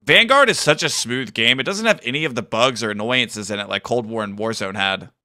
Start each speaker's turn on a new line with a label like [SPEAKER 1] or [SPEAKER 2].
[SPEAKER 1] Vanguard is such a smooth game. It doesn't have any of the bugs or annoyances in it like Cold War and Warzone had.